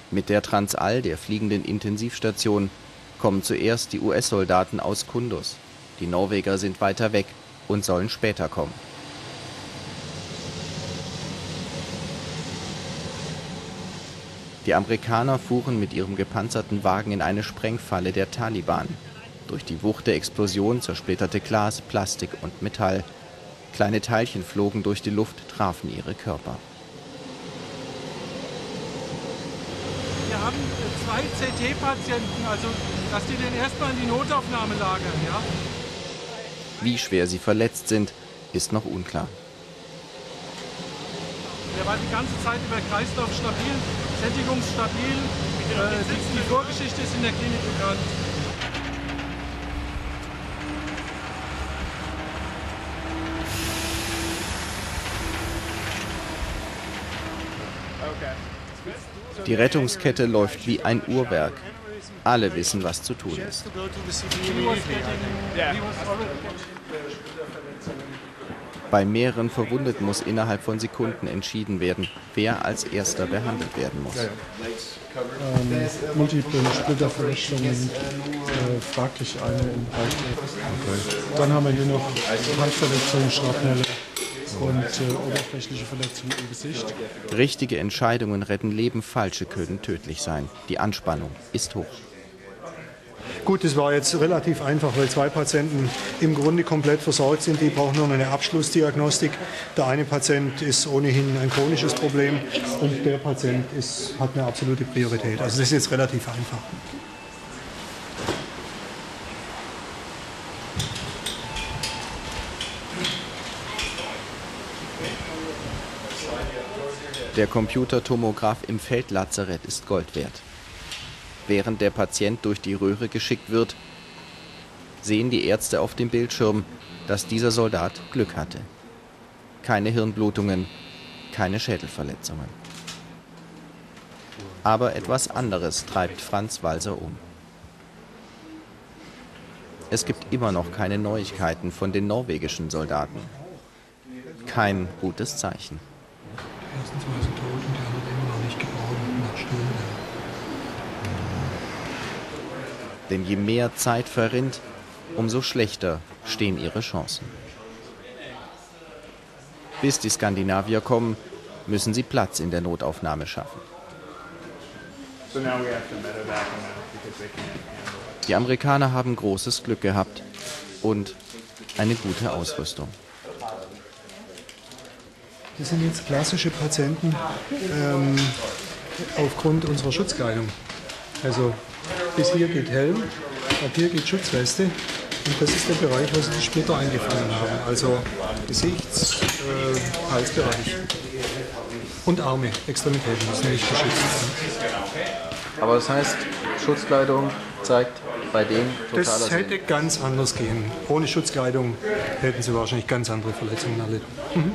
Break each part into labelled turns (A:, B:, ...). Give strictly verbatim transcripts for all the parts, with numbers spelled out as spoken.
A: Mit der Transall, der fliegenden Intensivstation, kommen zuerst die U S-Soldaten aus Kunduz. Die Norweger sind weiter weg und sollen später kommen. Die Amerikaner fuhren mit ihrem gepanzerten Wagen in eine Sprengfalle der Taliban. Durch die Wucht der Explosion zersplitterte Glas, Plastik und Metall. Kleine Teilchen flogen durch die Luft, trafen ihre Körper.
B: Wir haben zwei C T-Patienten, also dass die den erstmal in die Notaufnahme lagern, ja?
A: Wie schwer sie verletzt sind, ist noch unklar.
B: Der war die ganze Zeit über Kreislauf stabil, sättigungsstabil. Äh, die, die Vorgeschichte ist in der Klinik bekannt.
A: Die Rettungskette läuft wie ein Uhrwerk. Alle wissen, was zu tun ist. Bei mehreren Verwundeten muss innerhalb von Sekunden entschieden werden, wer als Erster behandelt werden muss.
C: Ähm, multiple Splitterverletzungen sind äh, fraglich eine im Bereich. Okay. Dann haben wir hier noch Handverletzungen, Schrapnelle und äh, oberflächliche Verletzungen im Gesicht.
A: Richtige Entscheidungen retten Leben, falsche können tödlich sein. Die Anspannung ist hoch.
D: Gut, das war jetzt relativ einfach, weil zwei Patienten im Grunde komplett versorgt sind. Die brauchen nur eine Abschlussdiagnostik. Der eine Patient ist ohnehin ein chronisches Problem und der Patient ist, hat eine absolute Priorität. Also das ist jetzt relativ einfach.
A: Der Computertomograph im Feldlazarett ist Gold wert. Während der Patient durch die Röhre geschickt wird, sehen die Ärzte auf dem Bildschirm, dass dieser Soldat Glück hatte. Keine Hirnblutungen, keine Schädelverletzungen. Aber etwas anderes treibt Franz Walser um. Es gibt immer noch keine Neuigkeiten von den norwegischen Soldaten. Kein gutes Zeichen.
C: Die ersten zwei sind tot und die anderen immer noch nicht geborgen nach Stunden.
A: Denn je mehr Zeit verrinnt, umso schlechter stehen ihre Chancen. Bis die Skandinavier kommen, müssen sie Platz in der Notaufnahme schaffen. Die Amerikaner haben großes Glück gehabt und eine gute Ausrüstung.
D: Das sind jetzt klassische Patienten ähm, aufgrund unserer Schutzkleidung. Also bis hier geht Helm, ab hier geht Schutzweste und das ist der Bereich, wo sie die Splitter eingefangen haben. Also Gesichts-, äh, Halsbereich und Arme, Extremitäten müssen nicht geschützt werden.
A: Aber das heißt, Schutzkleidung zeigt bei denen totaler
D: Das hätte
A: Sinn.
D: ganz anders gehen. Ohne Schutzkleidung hätten sie wahrscheinlich ganz andere Verletzungen erlitten. Mhm.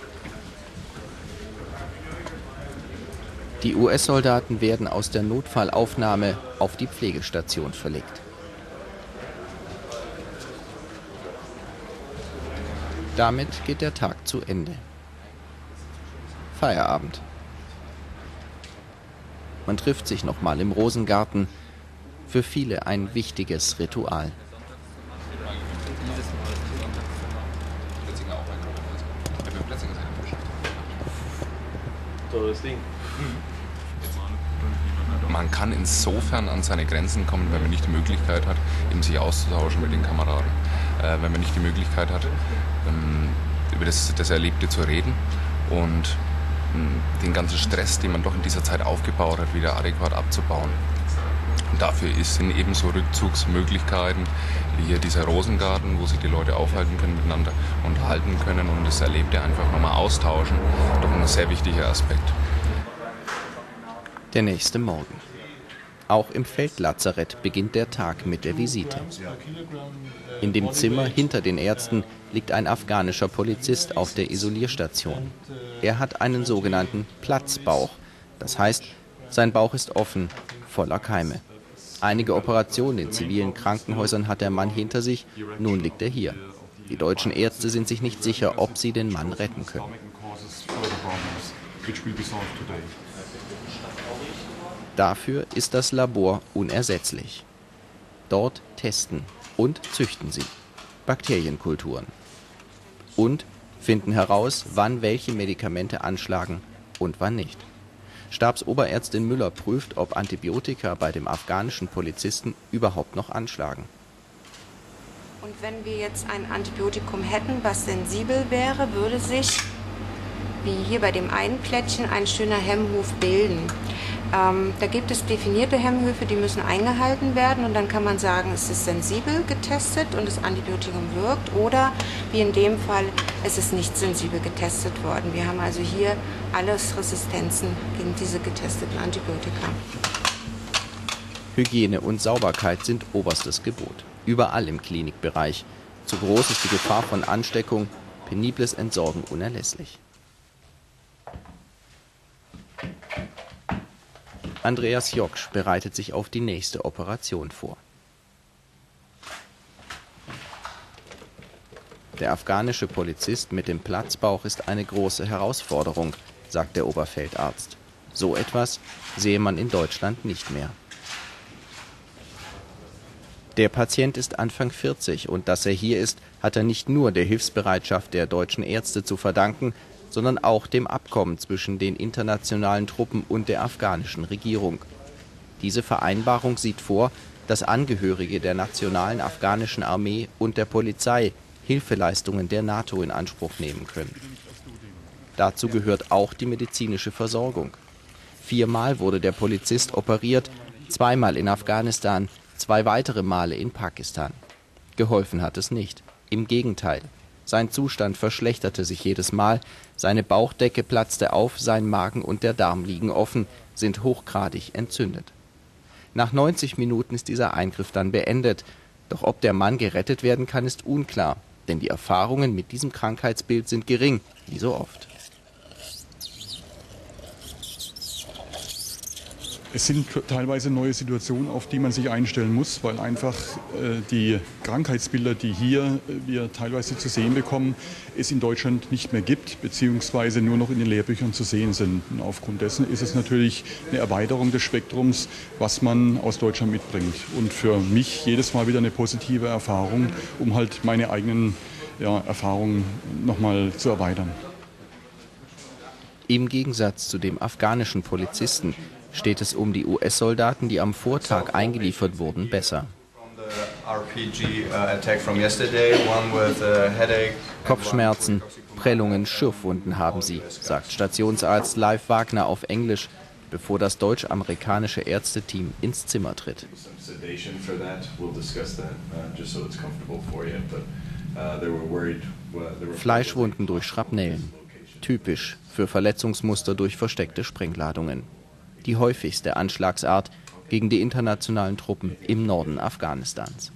A: Die U S-Soldaten werden aus der Notfallaufnahme auf die Pflegestation verlegt. Damit geht der Tag zu Ende. Feierabend. Man trifft sich nochmal im Rosengarten. Für viele ein wichtiges Ritual.
E: Man kann insofern an seine Grenzen kommen, wenn man nicht die Möglichkeit hat, eben sich auszutauschen mit den Kameraden. Äh, wenn man nicht die Möglichkeit hat, ähm, über das, das Erlebte zu reden und ähm, den ganzen Stress, den man doch in dieser Zeit aufgebaut hat, wieder adäquat abzubauen. Und dafür ist, sind eben so Rückzugsmöglichkeiten wie hier dieser Rosengarten, wo sich die Leute aufhalten können, miteinander unterhalten können und das Erlebte einfach nochmal austauschen, doch ein sehr wichtiger Aspekt.
A: Der nächste Morgen. Auch im Feldlazarett beginnt der Tag mit der Visite. In dem Zimmer hinter den Ärzten liegt ein afghanischer Polizist auf der Isolierstation. Er hat einen sogenannten Platzbauch. Das heißt, sein Bauch ist offen, voller Keime. Einige Operationen in zivilen Krankenhäusern hat der Mann hinter sich, nun liegt er hier. Die deutschen Ärzte sind sich nicht sicher, ob sie den Mann retten können. Dafür ist das Labor unersetzlich. Dort testen und züchten sie Bakterienkulturen und finden heraus, wann welche Medikamente anschlagen und wann nicht. Stabsoberärztin Müller prüft, ob Antibiotika bei dem afghanischen Polizisten überhaupt noch anschlagen.
F: Und wenn wir jetzt ein Antibiotikum hätten, was sensibel wäre, würde sich, wie hier bei dem einen Plättchen, ein schöner Hemmhuf bilden. Ähm, da gibt es definierte Hemmhöfe, die müssen eingehalten werden und dann kann man sagen, es ist sensibel getestet und das Antibiotikum wirkt, oder wie in dem Fall, es ist nicht sensibel getestet worden. Wir haben also hier alles Resistenzen gegen diese getesteten Antibiotika.
A: Hygiene und Sauberkeit sind oberstes Gebot. Überall im Klinikbereich. Zu groß ist die Gefahr von Ansteckung, penibles Entsorgen unerlässlich. Andreas Joksch bereitet sich auf die nächste Operation vor. Der afghanische Polizist mit dem Platzbauch ist eine große Herausforderung, sagt der Oberfeldarzt. So etwas sehe man in Deutschland nicht mehr. Der Patient ist Anfang vierzig und dass er hier ist, hat er nicht nur der Hilfsbereitschaft der deutschen Ärzte zu verdanken, sondern auch dem Abkommen zwischen den internationalen Truppen und der afghanischen Regierung. Diese Vereinbarung sieht vor, dass Angehörige der nationalen afghanischen Armee und der Polizei Hilfeleistungen der NATO in Anspruch nehmen können. Dazu gehört auch die medizinische Versorgung. Viermal wurde der Polizist operiert, zweimal in Afghanistan, zwei weitere Male in Pakistan. Geholfen hat es nicht. Im Gegenteil. Sein Zustand verschlechterte sich jedes Mal, seine Bauchdecke platzte auf, sein Magen und der Darm liegen offen, sind hochgradig entzündet. Nach neunzig Minuten ist dieser Eingriff dann beendet, doch ob der Mann gerettet werden kann, ist unklar, denn die Erfahrungen mit diesem Krankheitsbild sind gering, wie so oft.
G: Es sind teilweise neue Situationen, auf die man sich einstellen muss, weil einfach äh, die Krankheitsbilder, die hier äh, wir teilweise zu sehen bekommen, es in Deutschland nicht mehr gibt, beziehungsweise nur noch in den Lehrbüchern zu sehen sind. Und aufgrund dessen ist es natürlich eine Erweiterung des Spektrums, was man aus Deutschland mitbringt. Und für mich jedes Mal wieder eine positive Erfahrung, um halt meine eigenen ja, Erfahrungen nochmal zu erweitern.
A: Im Gegensatz zu dem afghanischen Polizisten steht es um die U S-Soldaten, die am Vortag eingeliefert wurden, besser. Kopfschmerzen, Prellungen, Schürfwunden haben sie, sagt Stationsarzt Leif Wagner auf Englisch, bevor das deutsch-amerikanische Ärzteteam ins Zimmer tritt. Fleischwunden durch Schrapnellen, typisch für Verletzungsmuster durch versteckte Sprengladungen. Die häufigste Anschlagsart gegen die internationalen Truppen im Norden Afghanistans.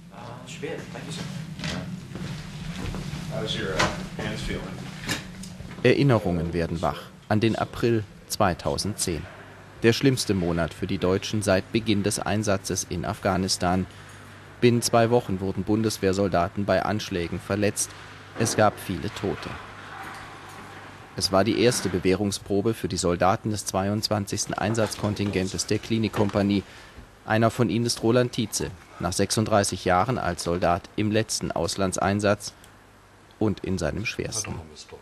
A: Erinnerungen werden wach an den April zweitausendzehn. Der schlimmste Monat für die Deutschen seit Beginn des Einsatzes in Afghanistan. Binnen zwei Wochen wurden Bundeswehrsoldaten bei Anschlägen verletzt. Es gab viele Tote. Es war die erste Bewährungsprobe für die Soldaten des zweiundzwanzigsten Einsatzkontingentes der Klinikkompanie. Einer von ihnen ist Roland Tietze, nach sechsunddreißig Jahren als Soldat im letzten Auslandseinsatz und in seinem schwersten.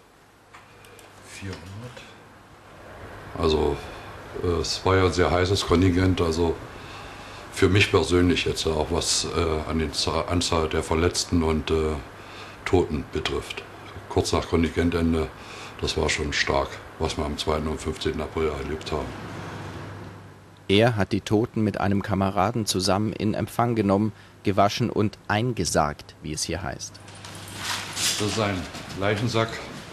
H: Also es war ja ein sehr heißes Kontingent, also für mich persönlich jetzt auch was äh, an der Anzahl der Verletzten und äh, Toten betrifft. Kurz nach Kontingentende. Das war schon stark, was wir am zweiten und fünfzehnten April erlebt haben.
A: Er hat die Toten mit einem Kameraden zusammen in Empfang genommen, gewaschen und eingesargt, wie es hier heißt.
H: Das ist ein Leichensack.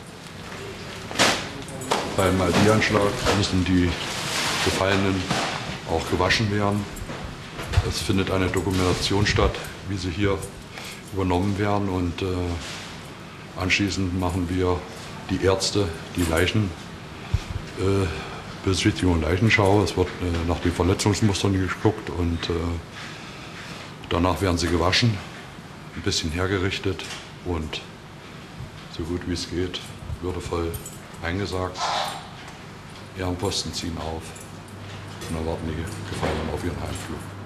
H: Beim Aldi-Anschlag müssen die Gefallenen auch gewaschen werden. Es findet eine Dokumentation statt, wie sie hier übernommen werden. Und äh, anschließend machen wir die Ärzte, die Leichen, äh, Besichtigung und Leichenschau. Es wird äh, nach den Verletzungsmustern geguckt und äh, danach werden sie gewaschen, ein bisschen hergerichtet und so gut wie es geht, würdevoll eingesagt. Ehrenposten ziehen auf und erwarten die Gefallenen auf ihren Heimflug.